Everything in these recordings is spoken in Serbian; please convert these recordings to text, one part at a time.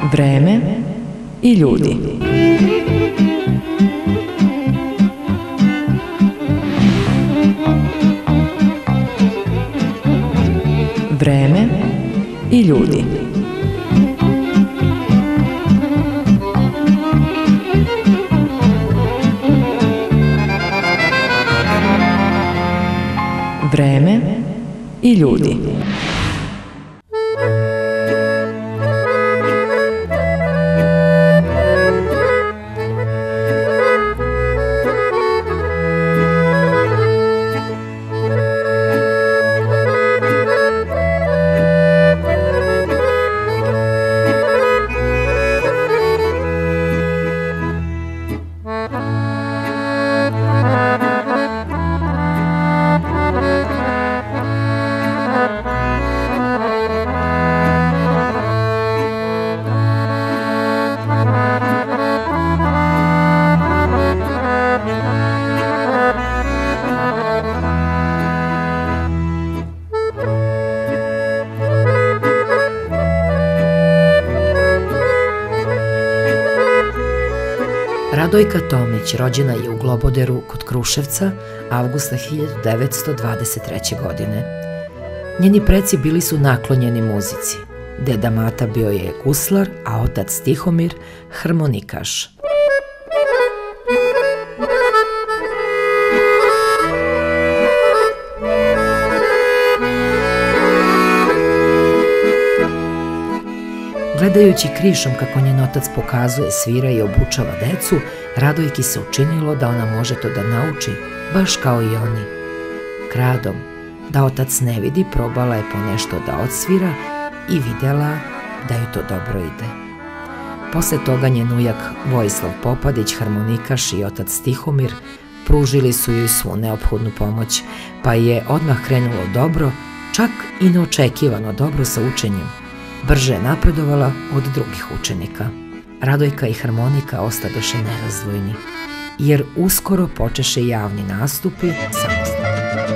Vreme i ljudi. Vreme i ljudi. Vreme i ljudi. Radojka Tomić rođena je u Globoderu kod Kruševca avgusta 1923. godine. Njeni preci bili su naklonjeni muzici. Deda Mata bio je guslar, a otac Tihomir harmonikaš. Gledajući krišom kako njen otac pokazuje, svira i obučava decu, Radojki se učinilo da ona može to da nauči, baš kao i oni. Kradom, da otac ne vidi, probala je ponešto da odsvira i videla da joj to dobro ide. Posle toga njen ujak Vojislav Popadić, harmonikaš, i otac Tihomir pružili su joj svu neophodnu pomoć, pa je odmah krenulo dobro, čak i neočekivano dobro sa učenjem. Brže je napredovala od drugih učenika. Radojka i harmonika ostadoše nerazdvojni, jer uskoro počeše javni nastupi samostalno.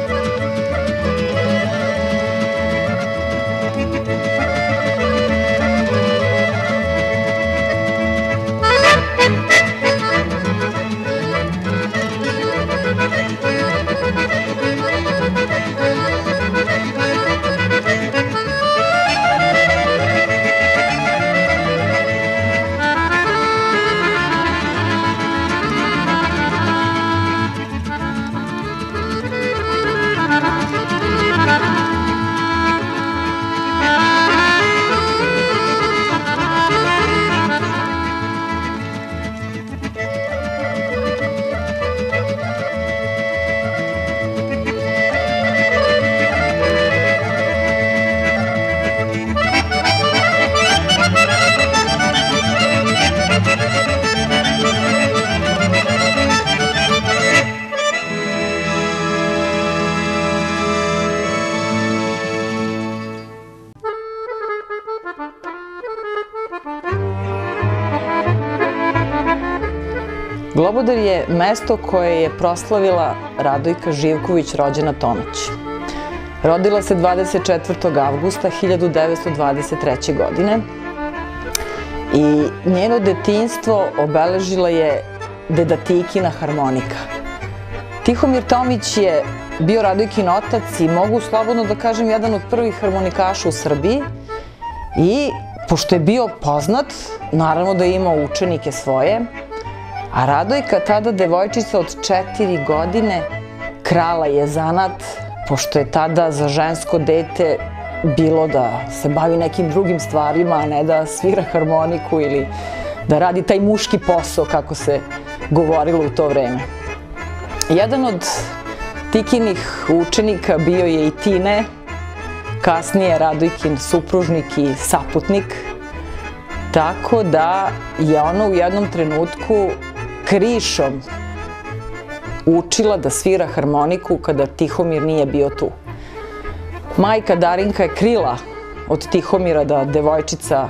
Globoder je mesto koje je proslavila Radojka Živković, rođena Tomić. Rodila se 24. avgusta 1923. godine i njeno detinjstvo obeležila je deda Tikina harmonika. Tihomir Tomić je bio Radojkin otac i mogu slobodno da kažem jedan od prvih harmonikaša u Srbiji i pošto je bio poznat, naravno da je imao učenike svoje, a Radojka, tada devojčica od 4 godine, krala je zanat, pošto je tada za žensko dete bilo da se bavi nekim drugim stvarima, a ne da svira harmoniku ili da radi taj muški posao, kako se govorilo u to vreme. Jedan od Tikinih učenika bio je i Tine, kasnije Radojkin supružnik i saputnik, tako da je ona u jednom trenutku krišom učila da svira harmoniku kada Tihomir nije bio tu. Majka Darinka je krila od Tihomira da devojčica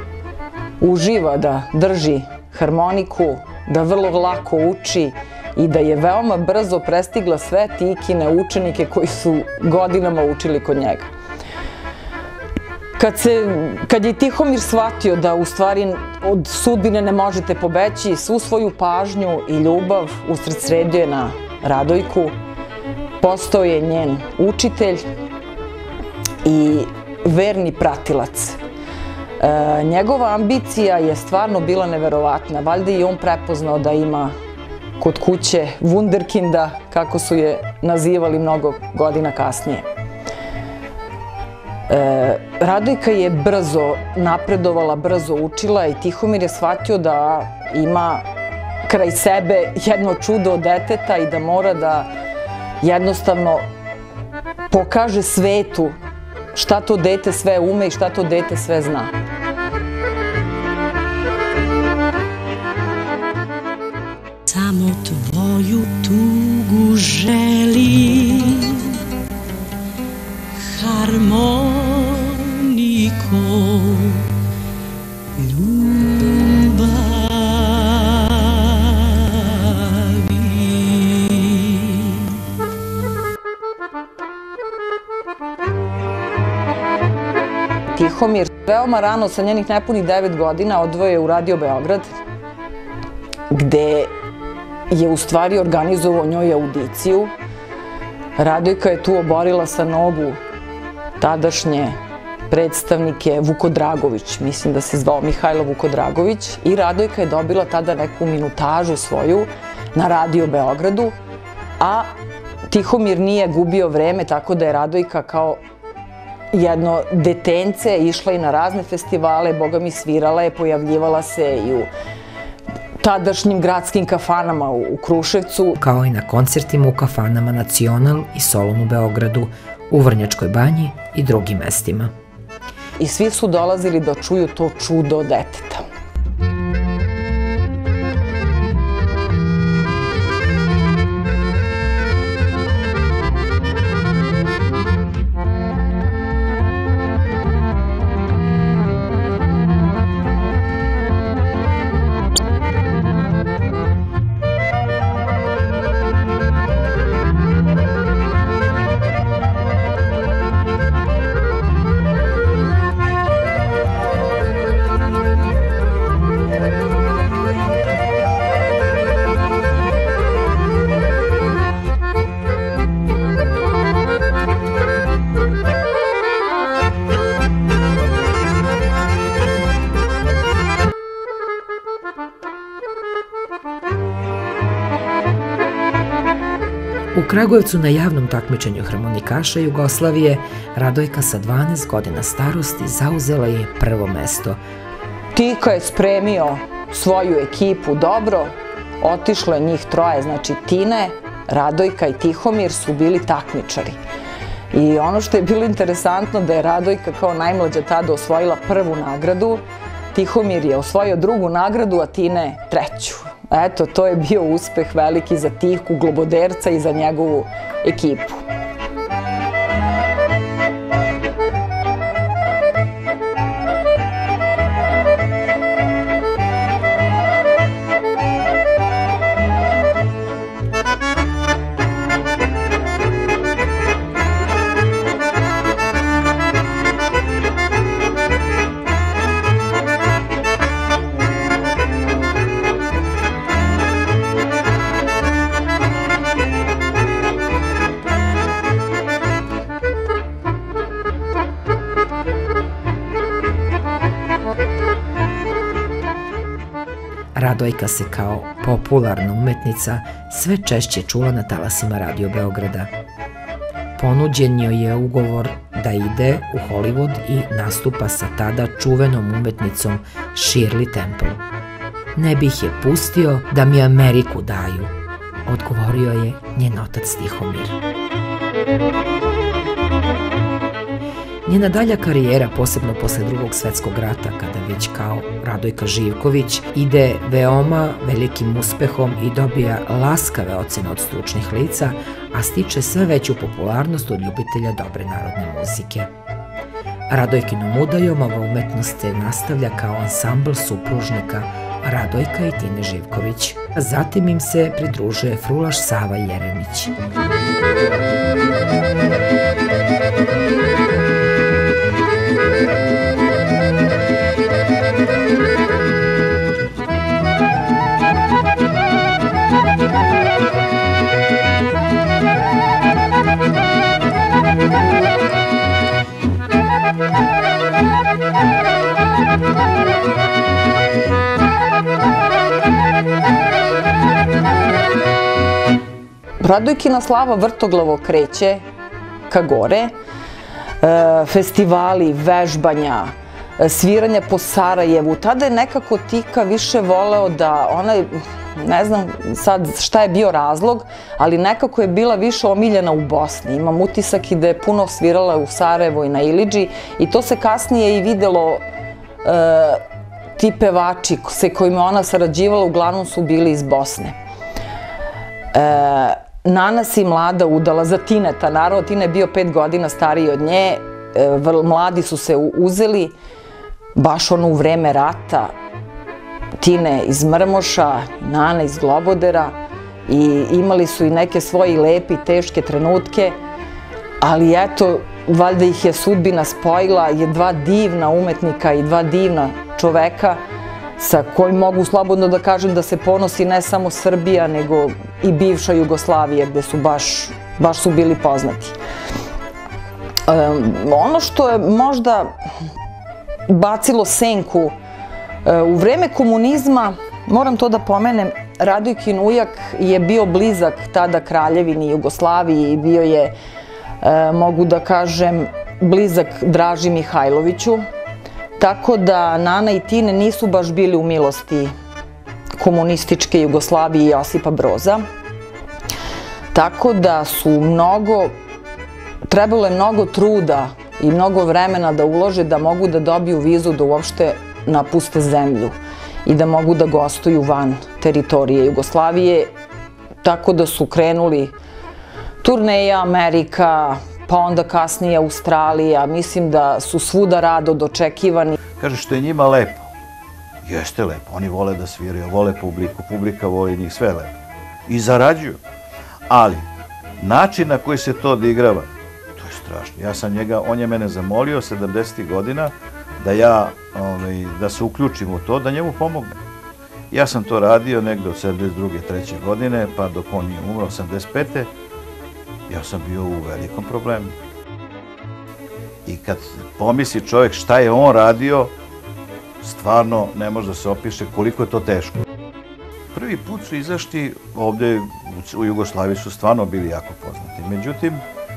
uživa da drži harmoniku, da vrlo lako uči i da je veoma brzo prestigla sve Tikine učenike koji su godinama učili kod njega. Kad je Tihomir shvatio da u stvari od sudbine ne možete pobeći, svu svoju pažnju i ljubav usredsredio je na Radojku, postao je njen učitelj i verni pratilac. Njegova ambicija je stvarno bila neverovatna. Valjda i on prepoznao da ima kod kuće wunderkinda, kako su je nazivali mnogo godina kasnije. Radojka je brzo napredovala, brzo učila i Tihomir je shvatio da ima kraj sebe jedno čudo od deteta i da mora da jednostavno pokaže svetu šta to dete sve ume i šta to dete sve zna. Samo tvoju tugu želim, harmoniko ljubavi. Tihomir veoma rano, sa njenih nepunih 9 godina, odveo je u Radio Beograd, gde je u stvari organizovao njoj audiciju. Radojka je tu oborila sa nogu tadašnje predstavnike Vukodragović, mislim da se zvao Mihajlo Vukodragović, i Radojka je dobila tada neku minutažu svoju na Radio Beogradu, a Tihomir nije gubio vreme, tako da je Radojka kao jedno detence išla i na razne festivale, boga mi svirala je, pojavljivala se i u tadašnjim gradskim kafanama u Kruševcu. Kao i na koncertima u kafanama Nacional i Solon u Beogradu, u Vrnjačkoj banji i drugim mestima. I svi su dolazili da čuju to čudo deteta. U Kragujevcu na javnom takmičenju harmonikaša Jugoslavije Radojka sa 12 godina starosti zauzela je prvo mesto. Tika je spremio svoju ekipu dobro, otišlo je njih troje, znači Tine, Radojka i Tihomir su bili takmičari. I ono što je bilo interesantno da je Radojka kao najmlađa tada osvojila prvu nagradu, Tihomir je osvojio drugu nagradu, a Tine treću. Eto, to je bio uspeh veliki za Tiku Globoderca i za njegovu ekipu. Radojka se kao popularna umetnica sve češće čula na talasima Radio Beograda. Ponuđen joj je ugovor da ide u Hollywood i nastupa sa tada čuvenom umetnicom Shirley Temple. Ne bih je pustio da mi Ameriku daju, odgovorio je njen otac Tihomir. Njena dalja karijera, posebno posle Drugog svetskog rata, kada već kao Radojka Živković ide veoma velikim uspehom i dobija laskave ocene od stručnih lica, a stiče sve veću popularnost od ljubitelja dobre narodne muzike. Radojkinom udajom ova umetnost se nastavlja kao ansambl supružnika Radojka i Tine Živković. Zatim im se pridružuje frulaš Sava Jeremić. Radojkina slava vrtoglavo kreće ka gore. Festivali, vežbanja, sviranja po Sarajevu. Tada je nekako Tika više voleo da onaj, ne znam sad šta je bio razlog, ali nekako je bila više omiljena u Bosni. Imam utisak i da je puno svirala u Sarajevu i na Ilidži i to se kasnije i videlo. Ti pevači sa kojima ona sarađivala uglavnom su bili iz Bosne. Nana se i mlada udala za Tineta. Naravno, Tina je bio 5 godina stariji od nje. Mladi su se uzeli, baš ono u vreme rata. Tine iz Mrmoša, Nana iz Globodera i imali su i neke svoje lepe i teške trenutke, ali eto, valjda ih je sudbina spojila, je dva divna umetnika i dva divna čoveka sa kojim mogu slobodno da kažem da se ponosi ne samo Srbija, nego i bivša Jugoslavija, gde su baš su bili poznati. Ono što je možda bacilo senku u vreme komunizma, moram to da pomenem, Radojkin ujak je bio blizak tada Kraljevini Jugoslaviji i bio je, mogu da kažem, blizak Draži Mihajloviću, tako da Nana i Tine nisu baš bili u milosti komunističke Jugoslavije i Josipa Broza. Tako da trebalo je mnogo truda i mnogo vremena da ulože da mogu da dobiju vizu da uopšte napuste zemlju i da mogu da gostuju van teritorije Jugoslavije. Tako da su krenuli turneja Amerika, pa onda kasnije Australija. Mislim da su svuda rado dočekivani. Kaže što je njima lepo. Jeste lepo. Oni vole da sviraju, vole publiku, publika voli njih, sve lepo. I zarađuju. Ali, način na koji se to odigrava, to je strašno. Ja sam njega, on je mene zamolio 70. godina da se uključim u to, da njemu pomognem. Ja sam to radio negde od 72. 3. godine, pa dok on nije umro, 85. Ja sam bio u velikom problemu. I kad pomisli čovjek šta je on radio, stvarno ne može da se opiše koliko je to teško. Prvi put su izašli ovde u Jugoslaviji, su stvarno bili jako poznati. Međutim,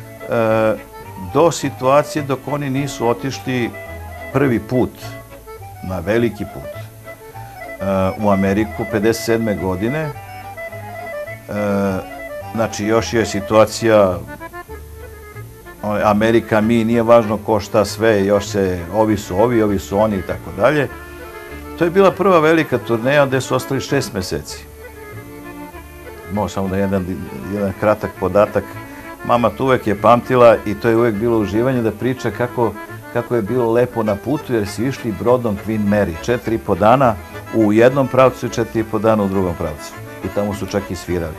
do situacije dok oni nisu otišli prvi put, na veliki put, u Ameriku 57. godine, znači još je situacija Amerika, mi, nije važno ko šta sve, još se, ovi su oni i tako dalje. To je bila prva velika turneja gde su ostali 6 meseci. Možemo samo da jedan kratak podatak. Mama to uvek je pamtila i to je uvek bilo uživanje da priča kako je bilo lepo na putu jer su išli brodom Queen Mary. 4,5 dana u jednom pravcu i 4,5 dana u drugom pravcu. I tamo su čak i svirali.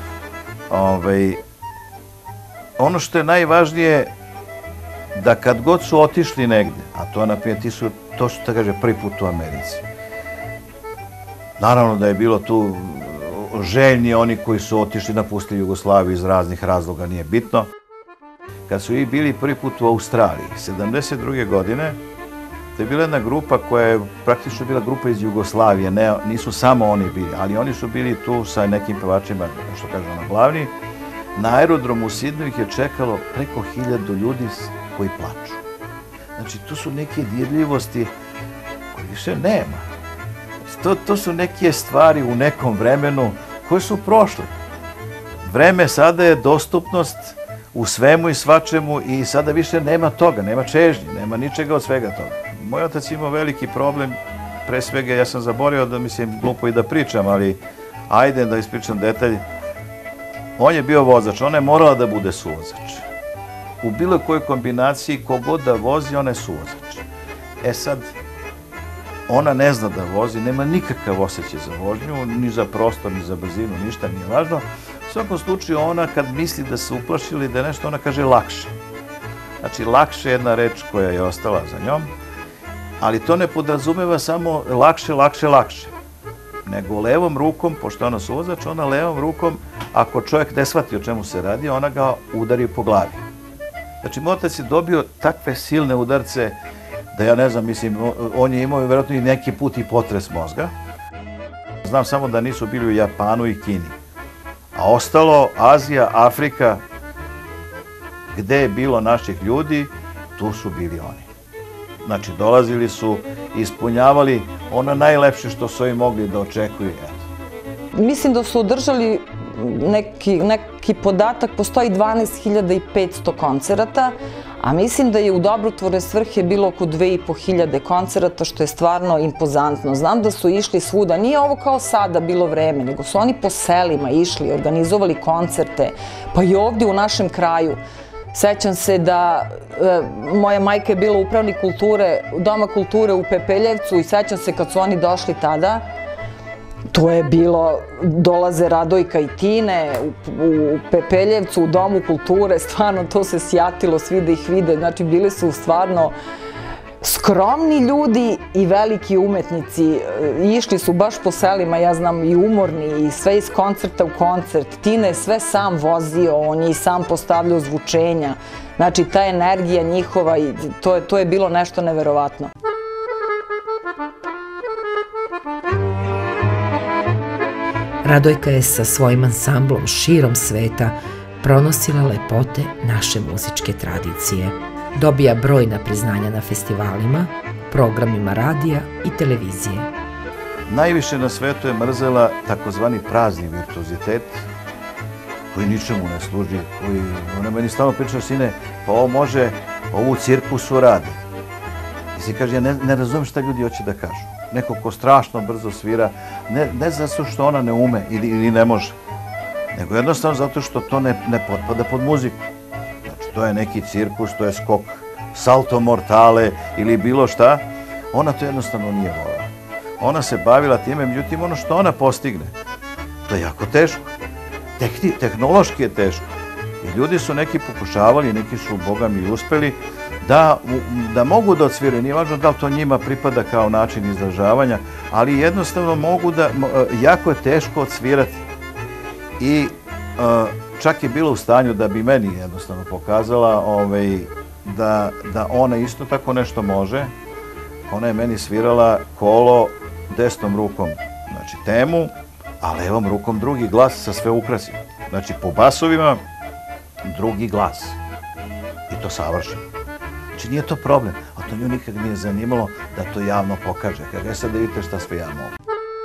Ono što je najvažnije, da kad god su otišli negde, a to na primjer to su, da kaže, prvi put u Americi. Naravno da je bilo tu željni oni koji su otišli, napustili Jugoslaviju iz raznih razloga, nije bitno. Kad su i bili prvi put u Australiji, 72. godine, to je bila jedna grupa koja je praktično bila grupa iz Jugoslavije, nisu samo oni bili, ali oni su bili tu sa nekim pevačima, što kažu na glavni. Na aerodromu u Sidneju ih je čekalo preko 1000 ljudi koji plaču. Znači, tu su neke dirljivosti koje više nema. To su neke stvari u nekom vremenu koje su prošle. Vreme sada je dostupnost u svemu i svačemu i sada više nema toga, nema čežnje, nema ničega od svega toga. Moj otac imao veliki problem, pre svega ja sam zaboravio da mislim glupo i da pričam, ali ajde da ispričam detalj. On je bio vozač, ona je morala da bude suvozač. U bilo kojoj kombinaciji, kogod da vozi, ona je suvozač. E sad, ona ne zna da vozi, nema nikakav osjećaj za vožnju, ni za prostor, ni za brzinu, ništa nije važno. U svakom slučaju, ona kad misli da se uplašili da je nešto, ona kaže lakše. Znači, lakše je jedna reč koja je ostala za njom, ali to ne podrazumeva samo lakše, lakše, lakše. Nego levom rukom, pošto je ona suvozač, ona levom rukom, ako čovjek ne shvati o čemu se radi, ona ga udari po glavi. Znači, moj otac je dobio takve silne udarce da ja ne znam, mislim, on je imao vjerojatno i neki put i potres mozga. Znam samo da nisu bili u Japanu i Kini. A ostalo, Azija, Afrika, gde je bilo naših ljudi, tu su bili oni. Znači, dolazili su, ispunjavali ono najlepše što su im mogli da očekuju. Mislim da su održali neki podatak, postoji 12.500 koncerata, a mislim da je u dobrotvorne svrhe bilo oko 2.500 koncerata, što je stvarno impozantno. Znam da su išli svuda, nije ovo kao sada bilo vreme, nego su oni po selima išli, organizovali koncerte, pa i ovdje u našem kraju. Sećam se da moja majka je bila upravnik Doma kulture u Pepeljevcu i sećam se kad su oni došli tada, to je bilo, dolaze Radojka i Tine u Pepeljevcu, u Domu kulture, stvarno to se sjatilo, svi da ih vide, znači bili su stvarno skromni ljudi i veliki umetnici, išli su baš po selima, ja znam, i umorni, i sve iz koncerta u koncert. Tina je sve sam vozio, on je i sam postavljao zvučenja, znači ta energija njihova, to je bilo nešto neverovatno. Radojka je sa svojim ansamblom širom sveta pronosila lepote naše muzičke tradicije. Dobija brojna priznanja na festivalima, programima radija i televizije. Najviše na svetu je mrzela takozvani prazni virtuozitet, koji ničemu ne služi, koji, ona meni stalno pričala, sine, pa ovo može, ovu cirkusu radi. I se kaže, ja ne razumijem šta ljudi hoće da kažu. Neko ko strašno brzo svira, ne zato što ona ne ume ili ne može, nego jednostavno zato što to ne potpada pod muziku. Znači, to je neki cirkus, to je skok, salto mortale ili bilo šta. Ona to jednostavno nije voljela. Ona se bavila time, međutim, ono što ona postigne, to je jako teško. Tehnološki je teško. I ljudi su neki pokušavali, neki su, boga mi, uspeli da mogu da odsviraju. Nije važno da li to njima pripada kao način izražavanja, ali jednostavno mogu da, jako je teško odsvirati. I čak je bila u stanju da bi meni jednostavno pokazala da ona isto tako nešto može. Ona je meni svirala kolo desnom rukom, znači temu, a levom rukom drugi glas sa sve ukrasima. Znači po basovima drugi glas. I to savršeno. Znači nije to problem, a to nju nikad nije zanimalo da to javno pokaže. Kaže, sad da vidite šta sve ja mogu.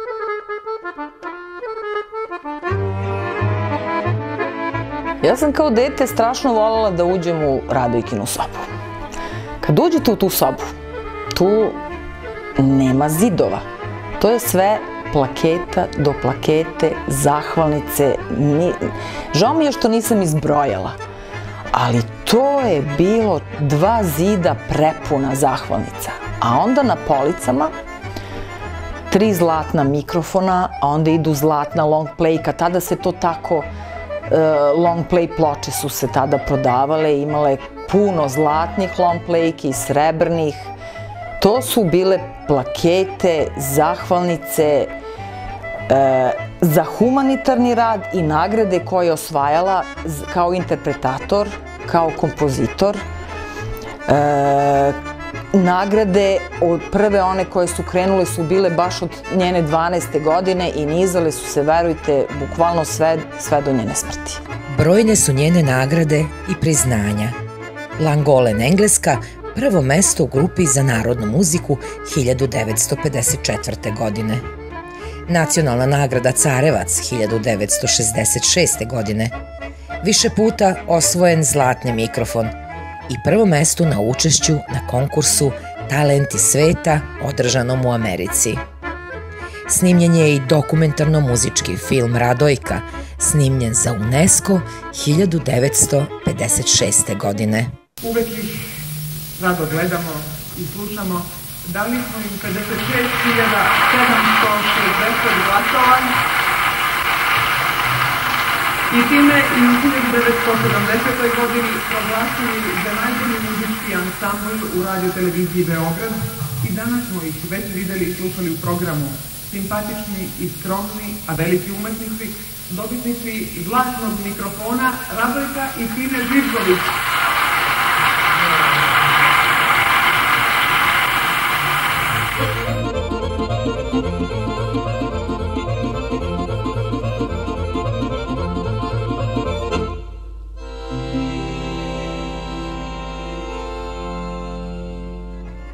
Ja sam kao dete strašno voljela da uđem u Radojkinu sobu. Kad uđete u tu sobu, tu nema zidova. To je sve plaketa do plakete, zahvalnice. Žao mi je što nisam izbrojala, ali to je bilo 2 zida prepuna zahvalnica. A onda na policama 3 zlatna mikrofona, a onda idu zlatna long playka. Tada se to tako, long play ploče su se tada prodavale, imale puno zlatnih long playki i srebrnih. To su bile plakete, zahvalnice za humanitarni rad i nagrade koje je osvajala kao interpretator, kao kompozitor. Nagrade od prve one koje su krenule su bile baš od njene 12. godine i nizale su se, verujte, bukvalno sve do njene smrti. Brojne su njene nagrade i priznanja. Langolen, Engleska, prvo mesto u grupi za narodnu muziku 1954. godine. Nacionalna nagrada Carevac 1966. godine. Više puta osvojen zlatni mikrofon i prvo mesto na učešću na konkursu Talenti sveta održanom u Americi. Snimljen je i dokumentarno-muzički film Radojka, snimljen za UNESCO 1956. godine. Uvek ih rado gledamo i slušamo. Dali smo im 56.760 glasova i time i u 1970. godini proglasili za najbolji muzički ansambl u radio-televiziji Beograd i danas smo ih već videli i slušali u programu. Simpatični i skromni, a veliki umetnici, dobitnici zlatnog mikrofona Radojka i Tine Živković.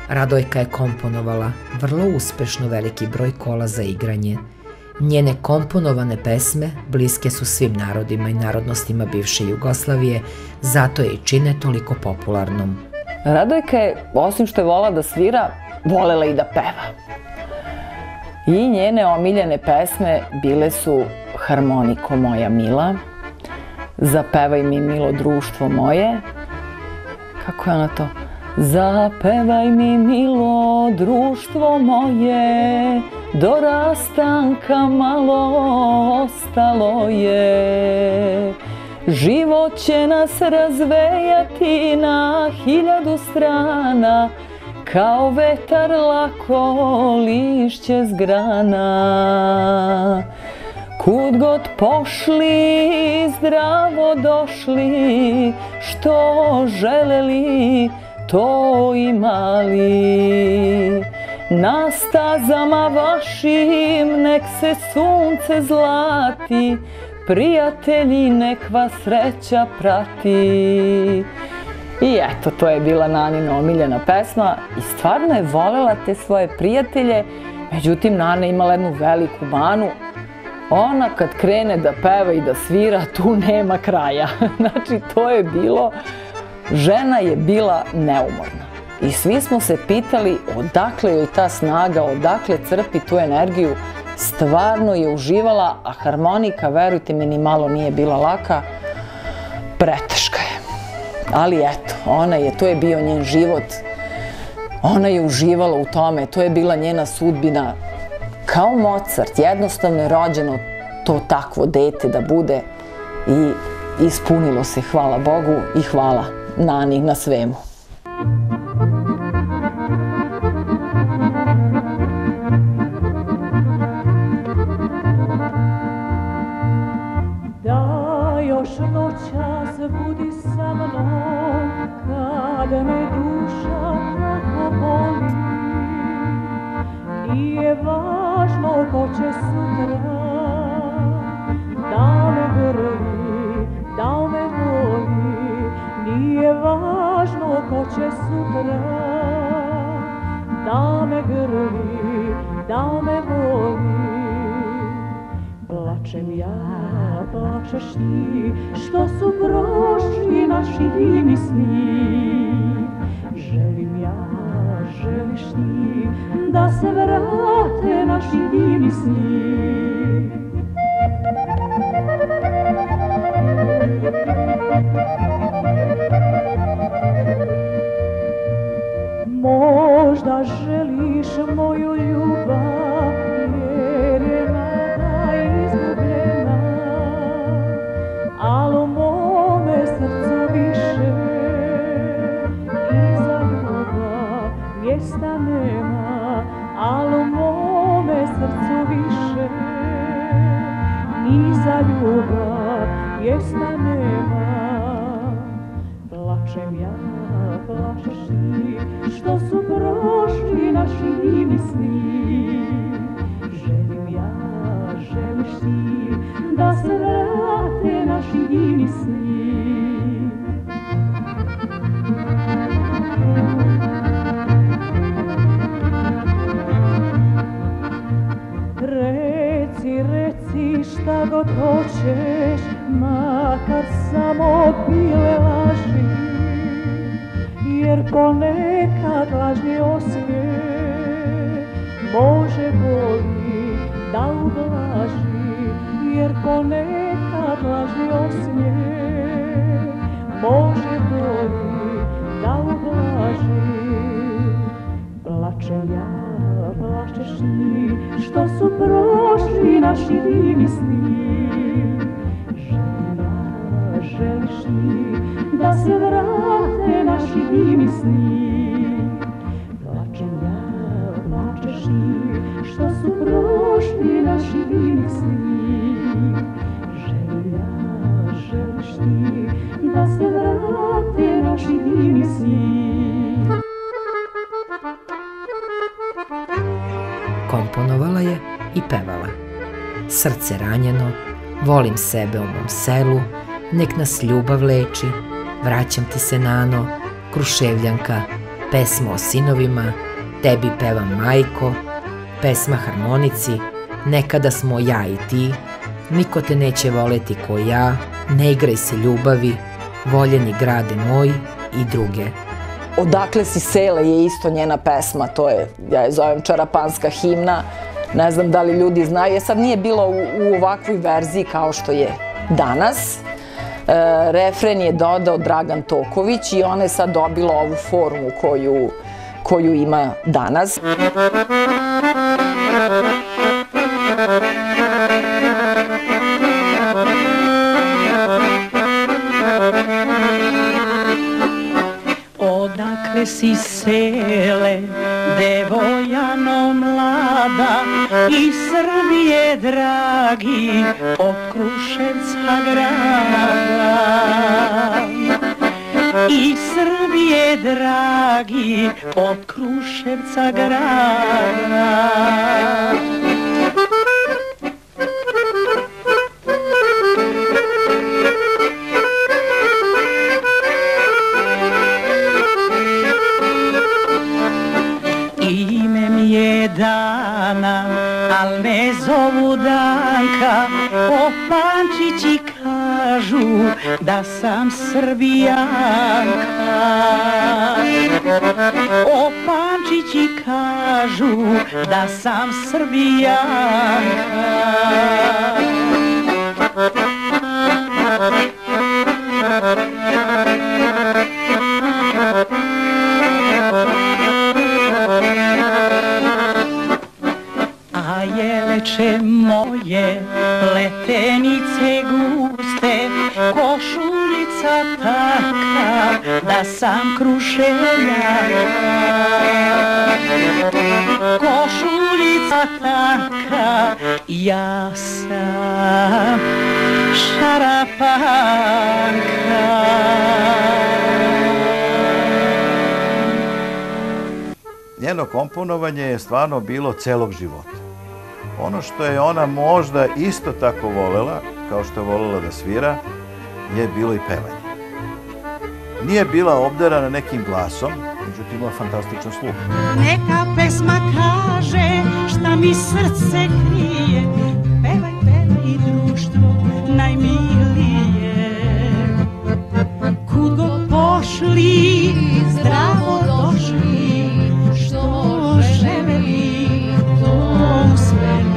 Radojka je komponovala vrlo uspešno veliki broj kola za igranje. Njene komponovane pesme bliske su svim narodima i narodnostima bivše Jugoslavije, zato je i čine toliko popularnom. Radojka je, osim što je volela da svira, volela i da peva. I njene omiljene pesme bile su Harmoniko moja mila, Zapevaj mi milo društvo moje. Kako je ona to? Zapevaj mi milo društvo moje, do rastanka malo ostalo je. Život će nas razvejati na 1000 strana, kao vetar lako lišće s grana. Kud god pošli, zdravo došli, što želeli, to imali. Na stazama vašim nek se sunce zlati, prijatelji nek vas sreća prati. I eto, to je bila Nanina omiljena pesma i stvarno je volela te svoje prijatelje, međutim Nana imala jednu veliku manu. Ona kad krene da peva i da svira, tu nema kraja. Znači, to je bilo, žena je bila neumorna. I svi smo se pitali odakle joj ta snaga, odakle crpi tu energiju. Stvarno je uživala, a harmonika, verujte mi, ni malo nije bila laka. Preteška je. Ali eto, to je bio njen život. Ona je uživala u tome, to je bila njena sudbina. Kao Mozart, jednostavno je rođeno to takvo dete da bude i ispunilo se, hvala Bogu i hvala Nani na svemu. Da još noćas budi sa mnom, kad me duša tako boli. Nije važno ko će sutra da me grli, da me voli. Nije važno ko će sutra da me grli, da me voli. Plačem ja, plačeš ti, što su prošli naši divni sni. Želim ja, želiš ti, da se vrate naši divni sni. Možda želiš moju ljubav, jer je nada izgubljena, al u mome srcu više i za ljubav mjesta nema, al u mome srcu više ni za ljubav mjesta nema. Plačem ja, plačeš ti, što su prošli naši divni sni. Želim ja, želiš ti, da se vrate naši divni sni. Reci, reci šta god hoćeš, makar samo bile laži, jer ponekad lažni osmijeh može boli da ublaži, jer ponekad lažni osmijeh može boli da ublaži. Plačem ja, plačeš ti, što su prošli naši divni sni. Želim ja, želiš ti, da se vrate naši divni sni. Plačem ja, plačeš ti, što su prošli naši divni sni. Želim ja, želiš ti, da se vrate naši divni sni. Komponovala je i pevala. Srce ranjeno, volim sebe u mom selu, nek nas ljubav leči, vraćam ti se Nano, Kruševljanka, pesma o sinovima, tebi pevam majko, pesma harmonici, nekada smo ja i ti, niko te neće voleti ko ja, ne igraj se ljubavi, voljeni grade moj i druge. Odakle si sele je isto njena pesma, to je, ja je zovem čarapanska himna, ne znam da li ljudi znaju, sad nije bila u ovakvoj verziji kao što je danas. Refren je dodao Dragan Toković i ona je sad dobila ovu formu koju ima danas. Odakle si sele, devojano mlada, iz Srbije dragi, od Kruševca grada. Iz Srbije dragi, od Kruševca grada. Ime mi je Dana, al me zovu Danka, Opančići kažu da sam Srbijanka. Opančići kažu da sam Srbijanka. A jeleče moje, letenice guste, košuljica taka, da sam Kruševljanka. Košuljica taka, ja sam Šarapanka. Njeno komponovanje je stvarno bilo celog života. Ono što je ona možda isto tako volela, kao što je volela da svira, je bilo i pevanje. Nije bila obdarana nekim glasom, međutim imala fantastičan sluh. Neka pesma kaže šta mi srce krije, pevaj, pevaj i društvo najmilije. Kud god pošli, zdravo došli, što želeli, to uspeli.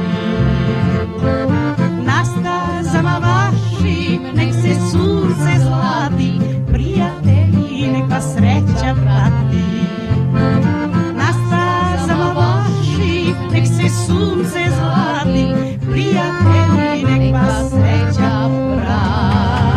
Na stazama vašim nek se sunce zlati, prijatelji nek vas sreća prati. Na stazama vašim nek se sunce zlati, prijatelji nek vas sreća prati.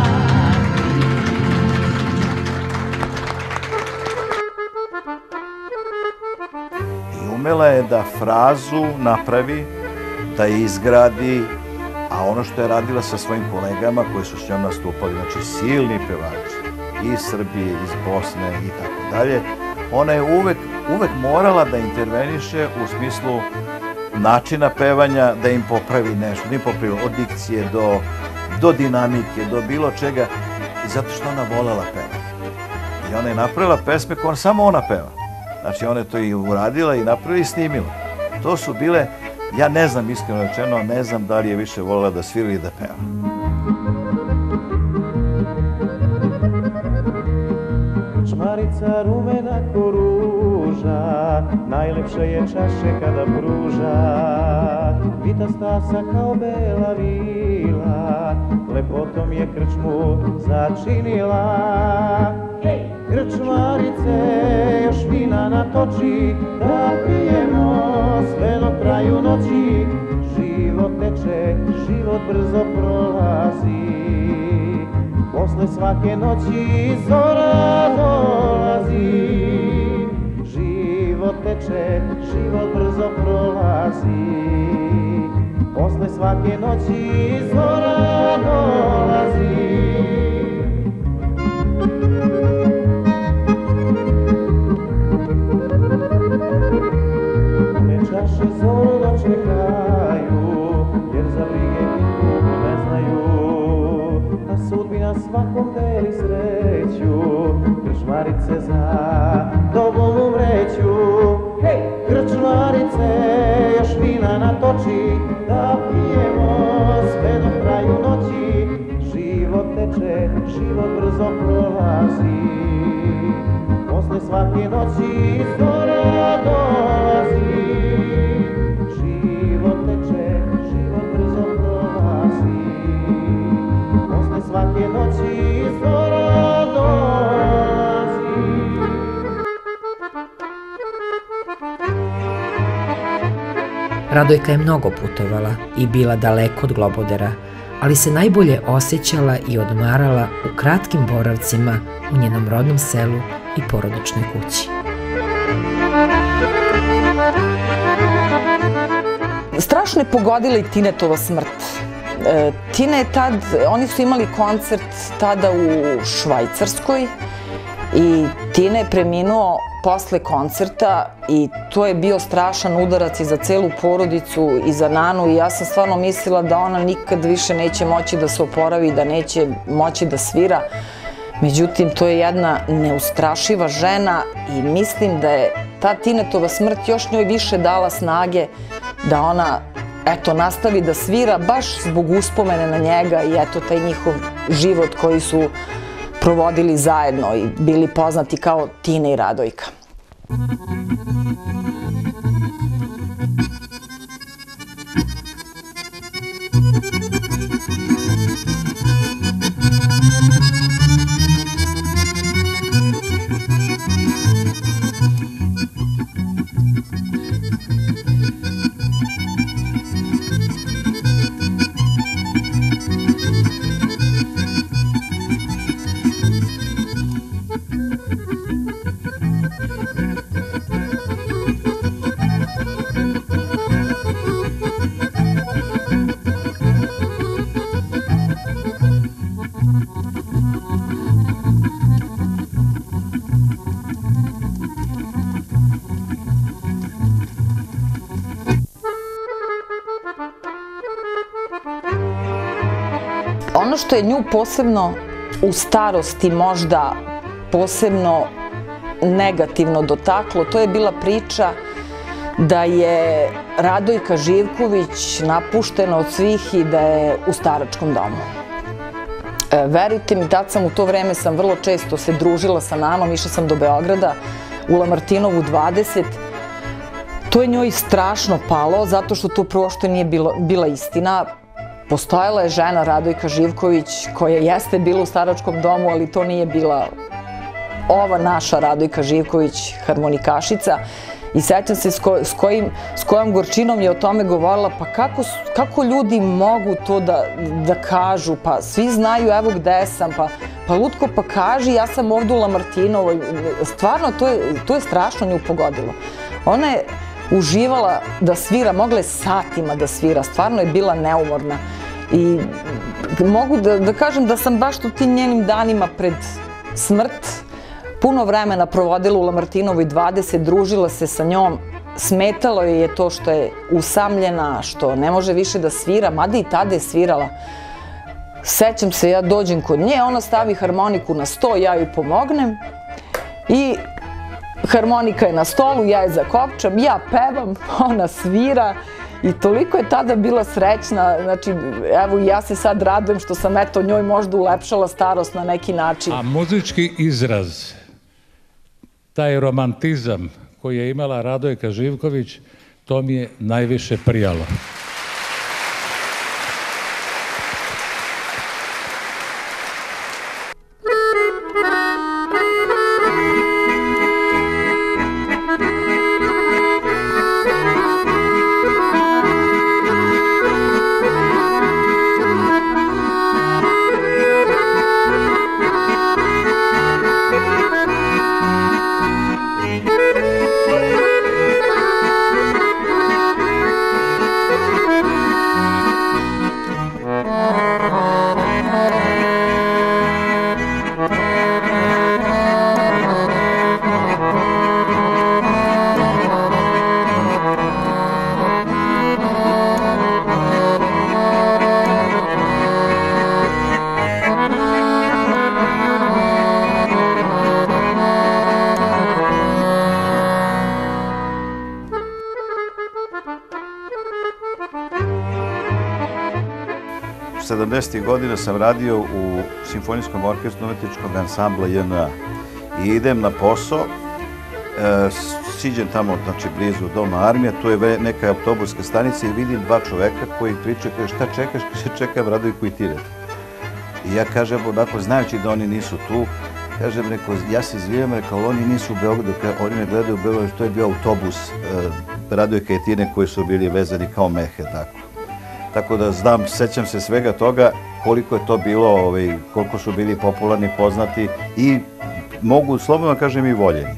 I umela je da frazu napravi, da je izgradi, a ono što je radila sa svojim kolegama koji su s njom nastupali, znači silni pevači iz Srbije, iz Bosne i tako dalje, ona je uvek morala da interveniše u smislu načina pevanja, da im popravi nešto, da im popravi od dikcije do dinamike, do bilo čega, zato što ona volela pevanje. I ona je napravila pesme koje samo ona peva. Znači ona je to i uradila i napravila i snimila. To su bile, ja ne znam iskreno rečeno, ne znam da li je više volela da svira ili da peva. Krčmarica rumena ko ruža, najlepša je čaše kada pruža. Vita stasa kao bela vila, lepotom je krčmu začinila. Krčmarice, još vina natoči, da pijemo sve do kraju noći. Život teče, život brzo prolazi, posle svake noći zora dolazi. Život teče, život brzo prolazi, posle svake noći zora dolazi. Čaše zoru dočekaju, jer za brige niko ne znaju, a sudbina svakom deli sreću. Krčmarice za tobom umre. noći zora dolazi, život teče, život brzo prolazi, posle svake noći zora dolazi. Radojka je mnogo putovala i bila daleko od Globodera, ali se najbolje osjećala i odmarala u kratkim boravcima u njenom rodnom selu i porodičnoj kući. Strašno je pogodila i Tinetova smrt. Tine je tad, oni su imali koncert tada u Švajcarskoj i Tine je preminuo posle koncerta i to je bio strašan udarac i za celu porodicu i za Nanu i ja sam stvarno mislila da ona nikad više neće moći da se oporavi, da neće moći da svira. Međutim, to je jedna neustrašiva žena i mislim da je ta Tinetova smrt još njoj više dala snage da ona, eto, nastavi da svira baš zbog uspomene na njega i eto, taj njihov život koji su provodili zajedno i bili poznati kao Tine i Radojka. Ono što je nju posebno u starosti možda posebno negativno dotaklo, to je bila priča da je Radojka Živković napuštena od svih i da je u staračkom domu. Verujte mi, tad sam u to vreme sam vrlo često se družila sa Nanom, išla sam do Beograda u Lamartinovu 20. To je njoj strašno palo, zato što to prosto nije bila istina. Postojala je žena Radojka Živković koja jeste bila u staračkom domu, ali to nije bila ova naša Radojka Živković, harmonikašica. I sećam se s kojom gorčinom je o tome govorila, pa kako ljudi mogu to da kažu, pa svi znaju evo gde sam, pa Lutko pa kaži ja sam ovdje u Lamartinovoj. Stvarno to je strašno nju pogodilo. Ona je uživala da svira, mogla je satima da svira, stvarno je bila neumorna. I mogu da kažem da sam baš u tim njenim danima pred smrt puno vremena provodila u Lamartinovoj 20, družila se sa njom, smetalo je to što je usamljena, što ne može više da svira, mada i tada je svirala. Sećam se, ja dođem kod nje, ona stavi harmoniku na sto, ja joj pomognem i harmonika je na stolu, ja je zakopčam, ja pevam, ona svira i toliko je tada bila srećna, znači evo i ja se sad radujem što sam eto njoj možda ulepšala starost na neki način. A muzički izraz, taj romantizam koji je imala Radojka Živković, to mi je najviše prijalo. U 70. godina sam radio u Simfonijskom orkestru umetničkog ansambla JNA i idem na posao siđem tamo, znači blizu doma armija, tu je neka autobuska stanica i vidim dva čoveka koji pričaju, kaže, šta čekaš? Kaže, čekam Radojku i Tinetu. I ja kažem, onako, znajući da oni nisu tu, kažem, rekao, ja se izvijem, rekao, ali oni nisu u Beogradu, oni me gledaju u Beogradu, to je bio autobus Radojka i Tine koji su bili vezani kao mehe, tako. Tako da znam, sećam se svega toga, koliko je to bilo, koliko su bili popularni, poznati i mogu, slobodno kažem, i voljeni.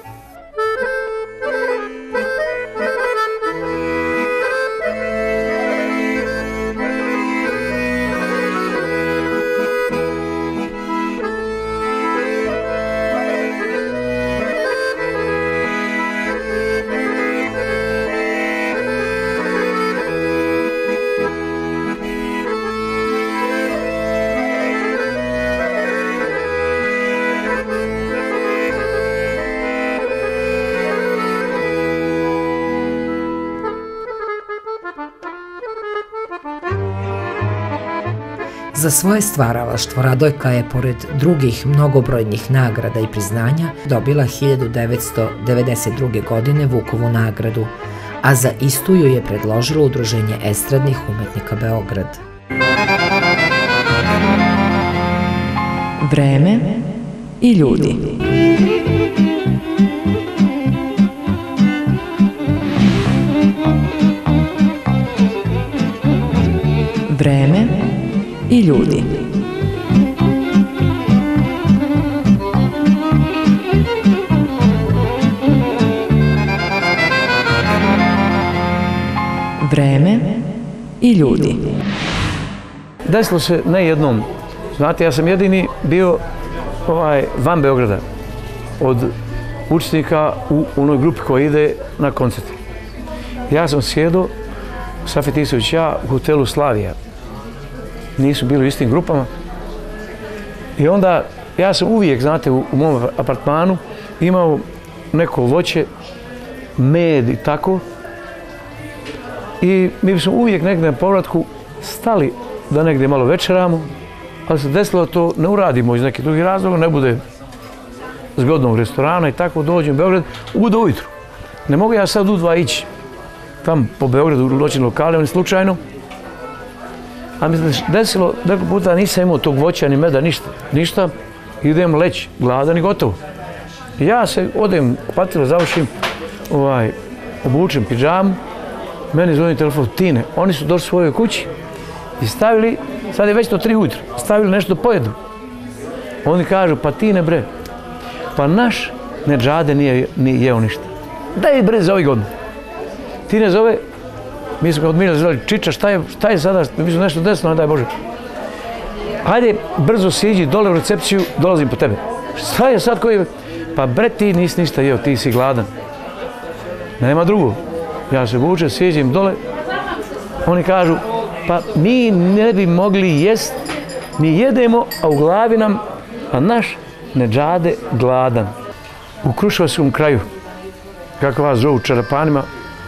Za svoje stvaralaštvo Radojka je, pored drugih mnogobrojnih nagrada i priznanja, dobila 1992. godine Vukovu nagradu, a za istu ju je predložilo Udruženje estradnih umetnika Beograd. Vreme i ljudi. Vreme i ljudi. Vreme i ljudi. Desilo se ne jednom. Znate, ja sam jedini bio van Beograda od učesnika u onoj grupi koja ide na koncert. Ja sam sjedo, Safet Isović, ja, u hotelu Slavija. Nisu bili u istim grupama. I onda ja sam uvijek, znate, u mom apartmanu imao neko voće, med i tako. I mi bismo uvijek negdje na povratku stali da negdje malo večeramo, ali se desilo da to ne uradimo iz nekih drugih razloga, ne bude zgodnog restorana i tako, dođem u Beograd, bude ujutru. Ne mogu ja sad u 2 ići tam po Beogradu u noćnim lokalima, ni slučajno. A mi se desilo, neko puta nisam imao tog voća, ni meda, ništa. Idem leći, gladan i gotovo. Ja se odem, patilo, završim, obučem pidžamu, meni zvonim telefon, Tine, oni su došli u svojoj kući i stavili, sad je već to 3 ujutro, stavili nešto da pojedu. Oni kažu, pa Tine bre, pa naš Nedžade nije jeo ništa. Daj bre za ovih godina. Tine zove, mi smo od Milja zvali, Čiča, šta je sada, mi smo nešto desno, daj Bože. Hajde, brzo siđi dole u recepciju, dolazim po tebe. Šta je sad koji, pa bre ti nisi ništa jeo, ti si gladan. Nema drugo. Ja se vučem, siđem dole, oni kažu, pa mi ne bi mogli jest, mi jedemo, a u glavi nam, a naš Nedžade gladan. U Kruševačkom kraju, kako vas zovu, Čarapanima,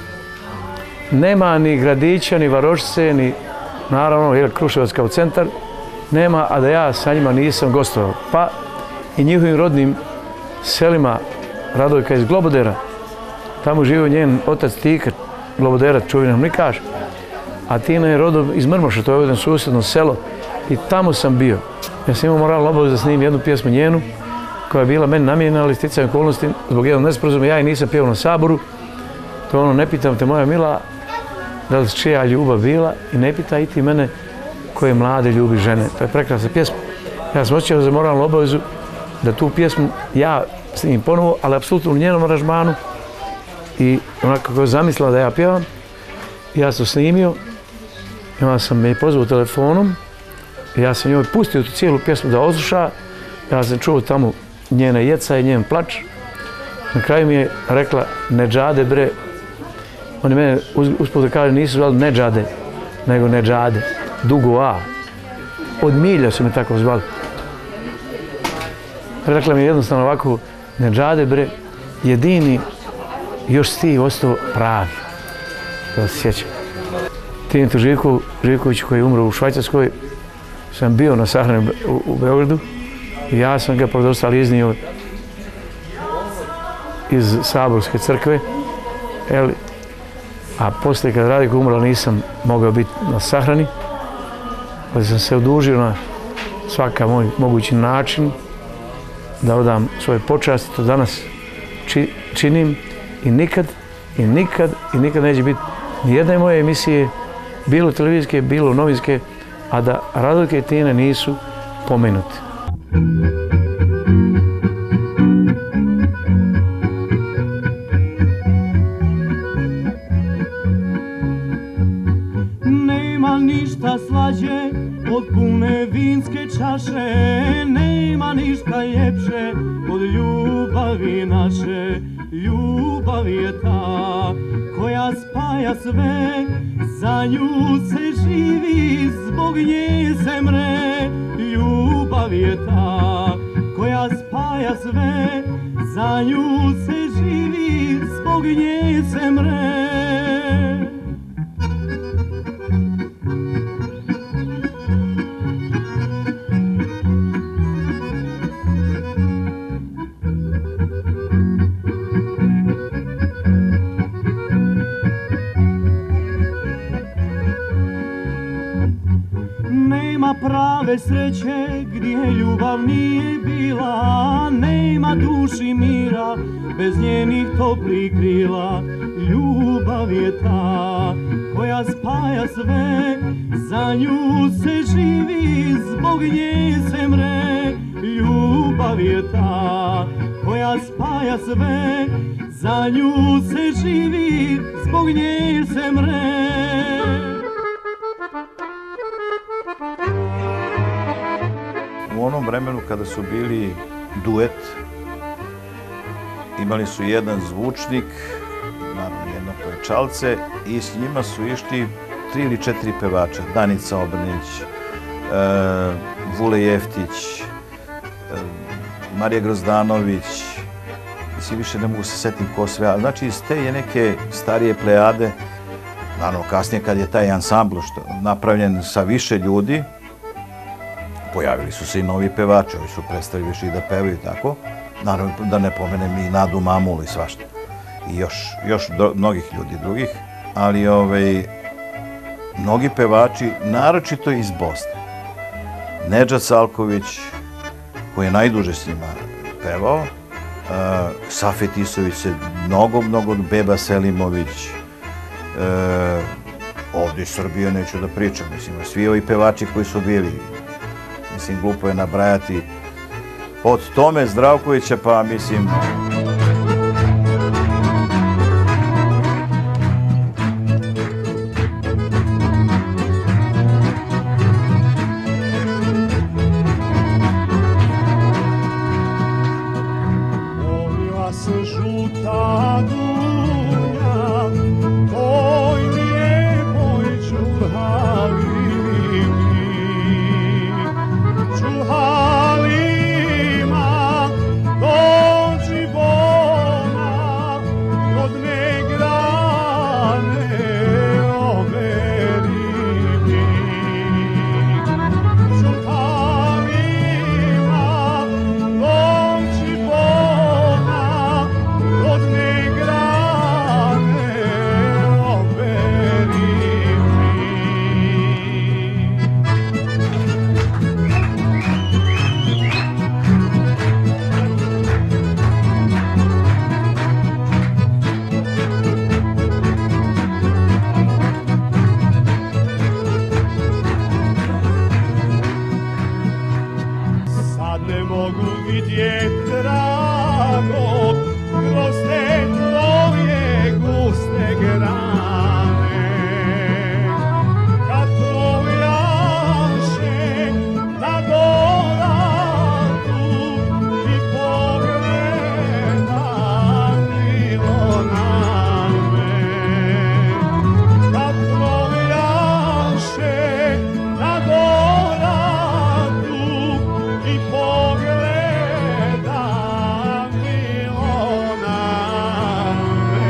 nema ni gradića, ni varošice, ni, naravno, Kruševac kao centar, nema, a da ja sa njima nisam gostovao. Pa i njihovim rodnim selima, Radojka iz Globodera, tamo živio njen otac Tika, Globodera, čuveni mlikaš, a Tina je rodom iz Mrmoša, to je jedno susjedno selo, i tamo sam bio. Ja sam imao moralnu obavezu da snimim jednu pjesmu njenu, koja je bila meni namijenjena, ali sticajem okolnosti, zbog jednog nesporazuma, ja i nisam pjevao na Saboru, to ono, ne pitam te moja mila, da li čija ljubav bila, i ne pitaj i ti mene koje mlade ljubi žene. To je prekrasna pjesma. Ja sam osjećao za moralnu obavezu da tu pjesmu ja snimim ponovo, ali apsolutno u njenom aranžmanu, i onako kako je zamislila da ja pjevam, ja sam snimio, i onda sam me pozvao telefonom, i ja sam njoj pustio tu cijelu pjesmu da odsluša, ja sam čuo tamo njene jeca i njen plač. Na kraju mi je rekla, Nedžade bre, oni mene usput da kaže, nisu zvali Nedžade, nego Nedžade, dugo A. Od Milja su me tako zvali. Rekla mi je jednostavno ovako, Nedžade bre, jedini, još si ti ostao pravi. To se sjećam. Tinetu Živkoviću koji je umro u Švajcarskoj, sam bio na sahrani u Beogradu i ja sam ga povodostali iznio iz Saborske crkve, a poslije kad Radojka umrla nisam mogao biti na sahrani, pa sam se odužio na svaka moj mogući način da odam svoje počasti, to danas činim i nikad neće biti nijedne moje emisije, bilo televizijske, bilo novinske, a da Radojka i Tina nisu pomenuti. Nema ništa slađe od pune vinske čaše, nema ništa ljepše od ljubavi naše. Ljubav je ta koja spaja sve, za nju se živi, zbog nje se mre. Ljubav je ta koja spaja sve, za nju se živi, zbog nje se mre. Prave sreće gdje ljubav nije bila, nema duši mira bez njenih toplih krila. Ljubav je ta koja spaja sve, za nju se živi, zbog nje se mre. Ljubav je ta koja spaja sve, za nju se živi, zbog nje se mre. U onom vremenu kada su bili duet, imali su jedan zvučnik, naravno jedno pojačalce, i s njima su išli 3 ili 4 pevača. Danica Obrnić, Vule Jeftić, Marija Grozdanović, mislim više ne mogu se setim ko sve, ali znači iz te je neke starije plejade, naravno kasnije kad je taj ansambl napravljen sa više ljudi, pojavili su se i novi pevači, ovi su prestali više i da pevaju i tako. Naravno da ne pomenem i Nadu Mamulu i svašta. I još mnogih ljudi drugih, ali mnogi pevači, naročito iz Bosne. Nedžad Salković, koji je najduže s njima pevao, Safet Isović se mnogo, Beba Selimović, ovdje iz Srbije neću da pričam, mislim, svi ovi pevači koji su bili, mislim, glupo je nabrajati, od Tome Zdravkovića pa, mislim... Volila se žuta dunja, koji mi je moj čuhali. Čuhalima dođi bona, od negrane oberi mi. Čuhalima dođi bona, od negrane oberi mi. Sad ne mogu vidjet trago kroz te tvoje guste grane. Kad provjaše na doratu i pogleda milo na me. Kad provjaše na doratu i pogleda milo na me.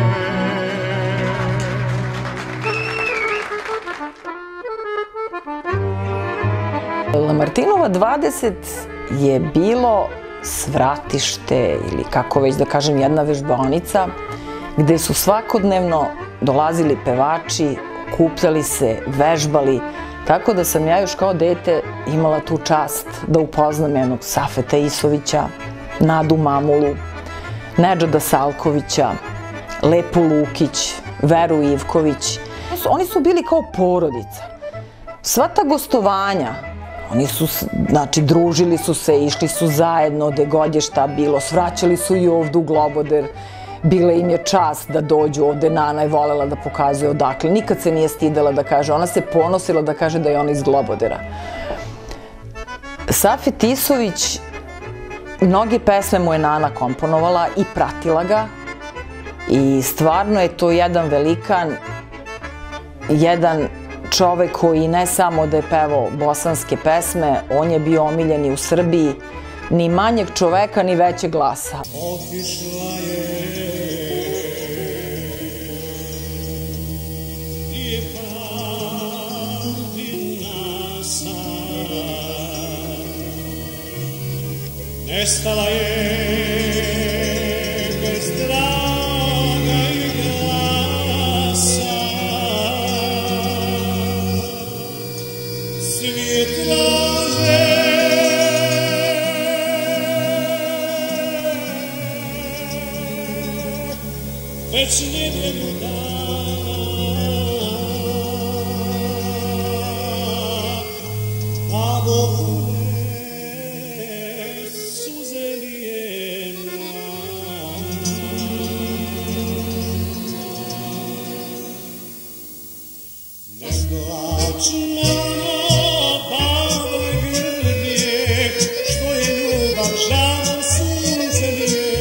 Lamartinova 20 je bilo svratište ili kako već da kažem jedna vežbaonica gde su svakodnevno dolazili pevači, okupljali se, vežbali, tako da sam ja još kao dete imala tu čast da upoznam jednog Safeta Isovića, Nadu Mamulu, Nedžada Salkovića, Lepu Lukić, Veru Ivković. Oni su bili kao porodica. Sva ta gostovanja, oni su, znači, družili su se, išli su zajedno, gde god je šta bilo, svraćali su i ovde u Globoder. Bila im je čast da dođu ovde, Nana je volela da pokazuje odakle. Nikad se nije stidela da kaže, ona se ponosila da kaže da je ona iz Globodera. Safet Isović, mnoge pesme mu je Nana komponovala i pratila ga. I stvarno je to jedan velikan, jedan čovek koji ne samo da je pevao bosanske pesme, on je bio omiljen i u Srbiji, ni manjeg čoveka, ni većeg glasa. Otišla je lijepa divna sad, nestala je bez draga i glasa, svijet traže već nedelju dana, a dopune suze lijena. Ne plaću malo baboj grdje, što je ljubav žarom sunce lije.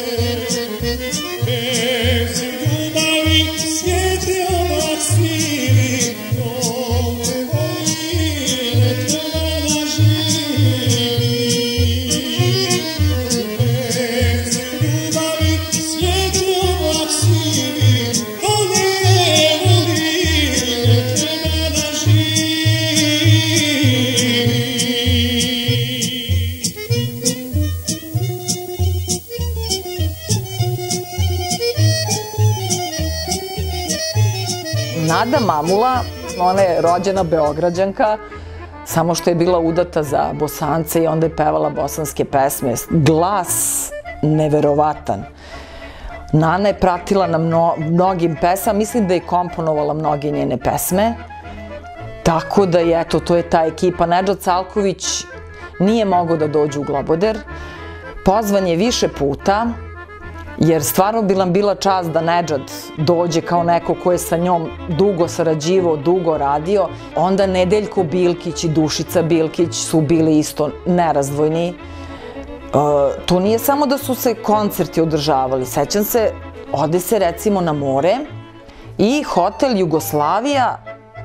Nada Mamula, ona je rođena Beograđanka, samo što je bila udata za Bosance i onda je pevala bosanske pesme. Glas neverovatan. Nana je pratila na mnogim pesama, mislim da je komponovala mnoge njene pesme. Tako da je, eto, to je ta ekipa. Nedžad Salković nije mogao da dođe u Globoder. Pozvan je više puta, jer stvarno bi nam bila čast da Nedžad dođe kao neko ko je sa njom dugo sarađivao, dugo radio. Onda Nedeljko Bilkić i Dušica Bilkić su bili isto nerazdvojni. To nije samo da su se koncerti održavali. Sećam se, ode se recimo na more i hotel Jugoslavija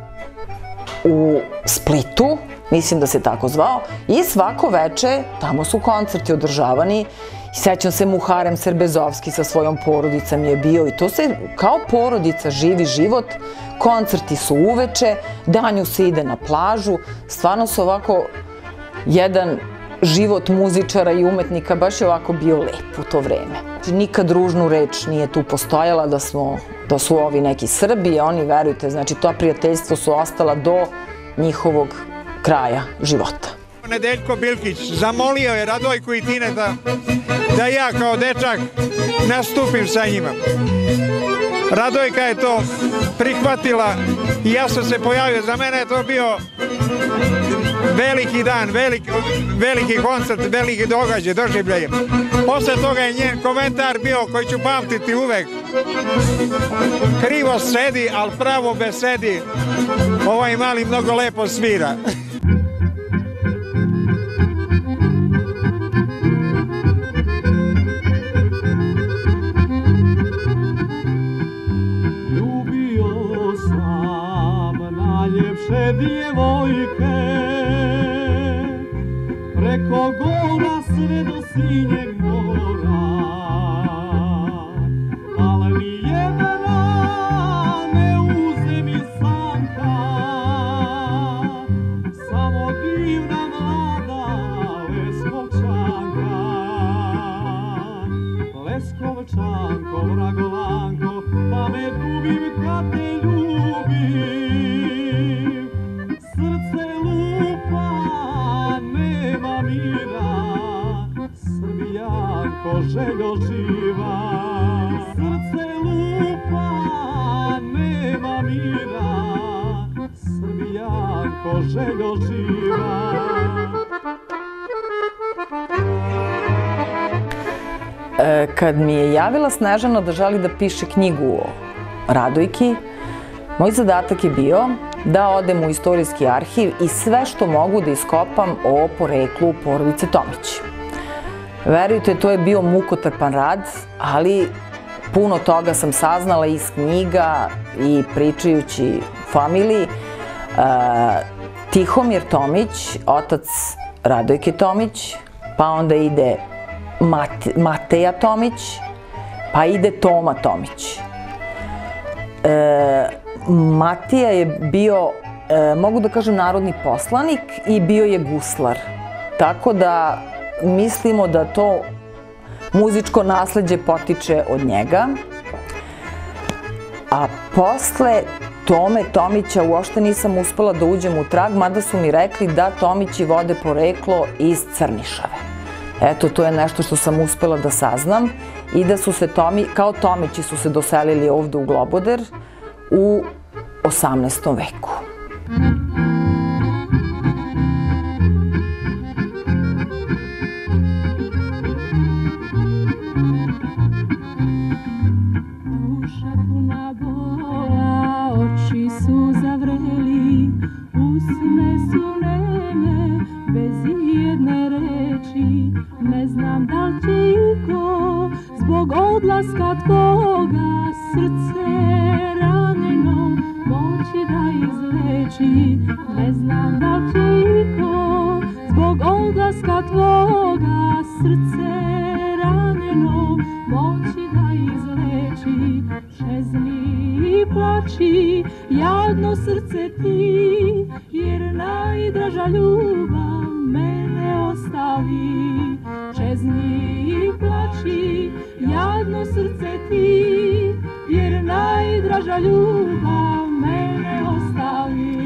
u Splitu, mislim da se tako zvao, i svako veče tamo su koncerti održavani. Sećam se, Muharem Serbezovski sa svojom porodicom je bio i to se kao porodica živi život. Koncerti su uveče, danju se ide na plažu. Stvarno su ovako jedan život muzičara i umetnika baš je ovako bio lep u to vreme. Nikad ružnu reč nije tu postojala da su ovi neki Srbi, a oni, verujte, znači to prijateljstvo su ostala do njihovog kraja života. Nedeljko Bilkić zamolio je Radojku i Tineta da ja kao dečak nastupim sa njima. Radojka je to prihvatila i ja sam se pojavio. Za mene je to bio veliki dan, veliki koncert, veliki događaj, doživljaj. Posle toga je njen komentar bio koji ću pamtiti uvek. Krivo sedi, ali pravo besedi. Ovaj mali mnogo lepo svira. Djevojke, preko gora sve do sinjeg mora, ali nijedna ne uze mi samka, samo divna mlada leskovčanka. kad te ljubim, srce lupa, nema mira, Srbijanko željo živa. Srce lupa, nema mira, Srbijanko željo živa. Kad mi je javila Snežana da želi da piše knjigu o Radojki, moj zadatak je bio da odem u istorijski arhiv i sve što mogu da iskopam o poreklu porodice Tomić. Verujte, to je bio mukotrpan rad, ali puno toga sam saznala iz knjiga i pričajući familiji. Tihomir Tomić, otac Radojke Tomić, pa onda ide Mateja Tomić, pa ide Toma Tomić. Matija je bio, mogu da kažem, narodni poslanik i bio je guslar. Tako da mislimo da to muzičko nasleđe potiče od njega. A posle Tome Tomića uopšte nisam uspela da uđem u trag, mada su mi rekli da Tomići vode poreklo iz Crnišave. Eto, to je nešto što sam uspela da saznam i da su se kao Tomići su se doselili ovde u Globoder u 18. veku. Duša puna bola, oči su zavreli, usne su neme, bez ijedne reči. Ne znam da li će iko zbog odlaska tvoga srce ranjeno moći da izleči. Ne znam da li će iko zbog odlaska tvoga srce ranjeno moći da izleči. Čezni i plači, jadno srce ti, jer najdraža ljubav mene ostavi. Čezni i plači, jadno srce ti, jer najdraža ljubav mene ostavi.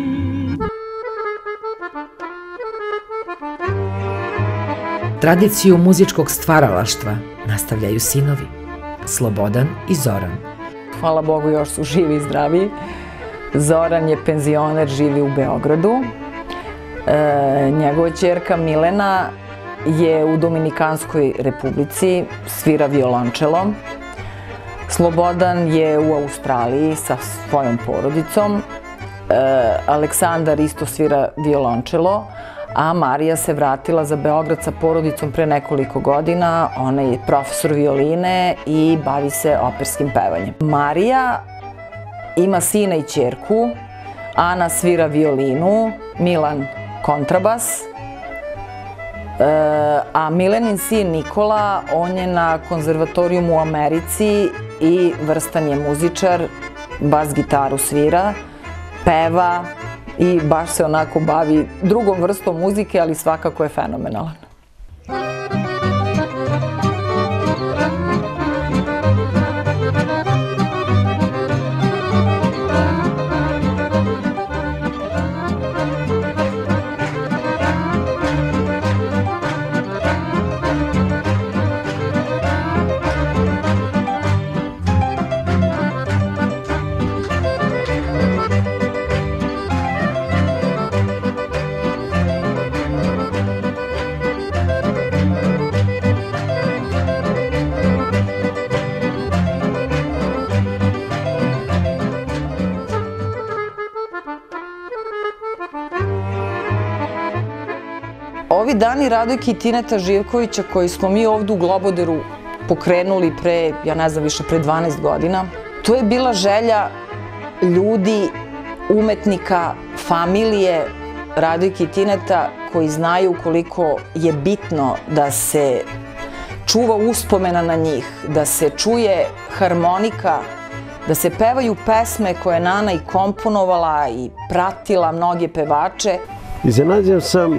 Tradiciju muzičkog stvaralaštva nastavljaju sinovi, Slobodan i Zoran. Hvala Bogu, još su živi i zdravi. Zoran je penzioner, živi u Beogradu. Njegova ćerka Milena je u Dominikanskoj republici, svira violončelo. Slobodan je u Australiji sa svojom porodicom. Aleksandar isto svira violončelo, a Marija se vratila za Beograd sa porodicom pre nekoliko godina. Ona je profesor violine i bavi se operskim pevanjem. Marija ima sina i ćerku. Ana svira violinu, Milan kontrabas, a Milenin sin Nikola, on je na konzervatorijumu u Americi i vrstan je muzičar, bas gitaru svira, peva i baš se onako bavi drugom vrstom muzike, ali svakako je fenomenalan. Ovi dani Radojke i Tineta Živkovića koji smo mi ovdje u Globoderu pokrenuli pre, ja ne znam više, pre 12 godina, to je bila želja ljudi, umetnika, familije Radojke i Tineta koji znaju koliko je bitno da se čuva uspomena na njih, da se čuje harmonika, da se pevaju pesme koje je Nana i komponovala i pratila mnoge pevače. Iznenađen sam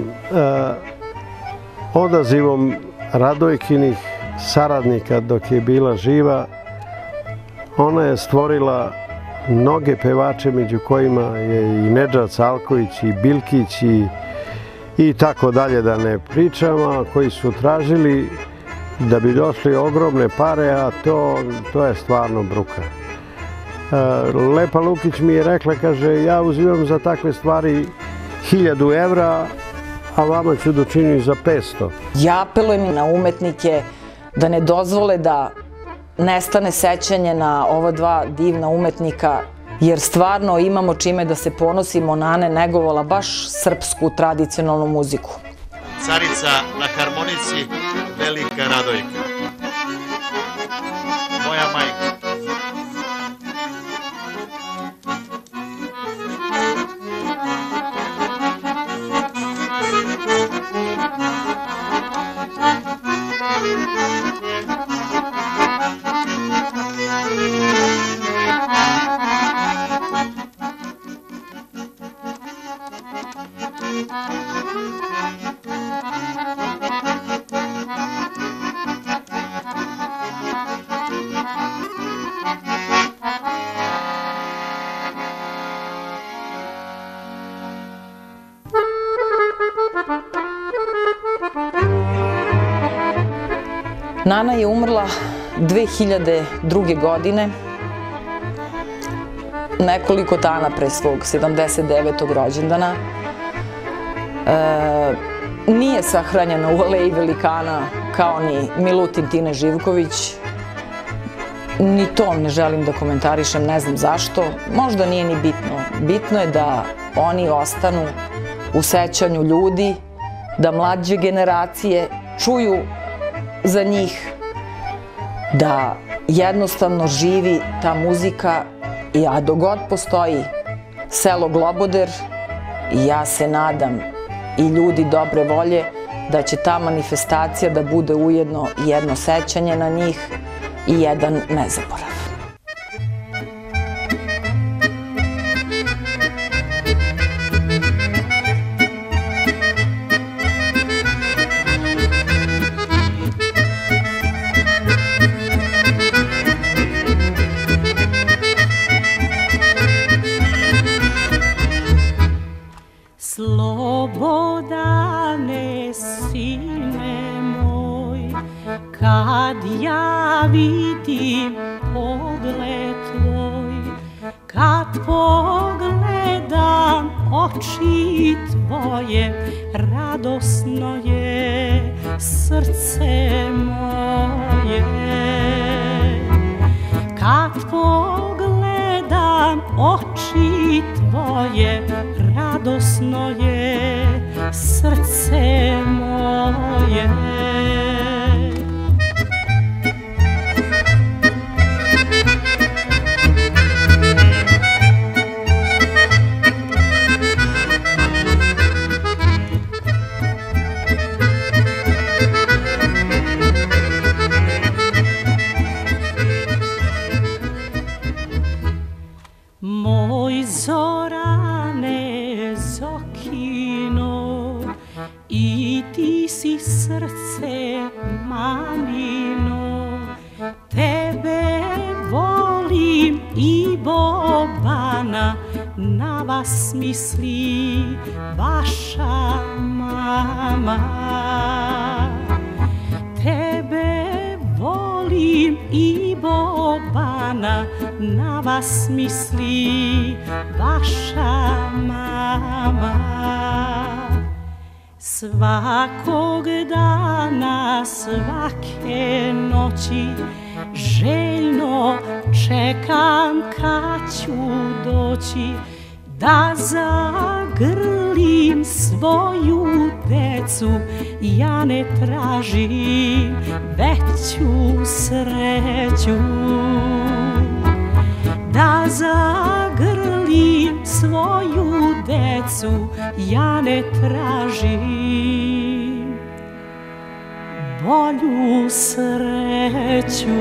odazivom Radojkinih saradnika dok je bila živa. Ona je stvorila mnoge pevače, među kojima je i Nedžad Salković i Bilkić i tako dalje, da ne pričamo, koji su tražili da bi došli ogromne pare, a to je stvarno bruka. Lepa Lukić mi je rekla, kaže, ja uzimam za takve stvari 1000 evra, a vama ću dočiniti za 500. Ja apelujem na umetnike da ne dozvole da nestane sećanje na ova dva divna umetnika, jer stvarno imamo čime da se ponosimo. Nane negovala baš srpsku tradicionalnu muziku. Carica na harmonici, velika Radojka. Moja majka. Nana je umrla 2002. godine, nekoliko dana pre svog 79. rođendana. Nije sahranjena u Aleji velikana kao ni Milutin Tine Živković. Ni to ne želim da komentarišem, ne znam zašto. Možda nije ni bitno. Bitno je da oni ostanu u sećanju ljudi, da mlađe generacije čuju za njih, da jednostavno živi ta muzika, a dok god postoji selo Globoder, ja se nadam, i ljudi dobre volje, da će ta manifestacija da bude ujedno jedno sećanje na njih i jedan nezaborav. Slobodane, sine moj, kad ja vidim pogled tvoj, kad pogledam oči tvoje, radosno je srce moje. Kad pogledam oči tvoje, radosno je srce moje. Moj Zorane Zokino, i ti si srce mamino, tebe volim i Bobana, na vas misli vaša mama. Tebe volim i Bobana, na vas misli vaša mama. Svakog dana, svake noći, željno čekam kad ću doći, da zagrlim svoju decu. Ja ne tražim veću sreću, da zagrlim svoju decu. Ja ne tražim bolju sreću.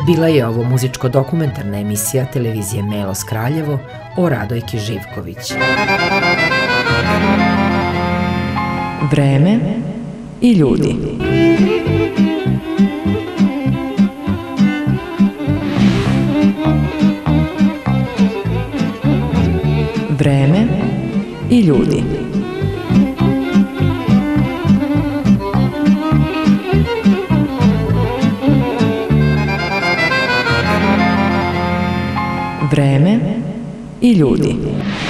Bila je ovo muzičko-dokumentarna emisija televizije Melos Kraljevo o Radojki Živković. Vreme i ljudi. Vreme i ljudi. Vreme i ljudi.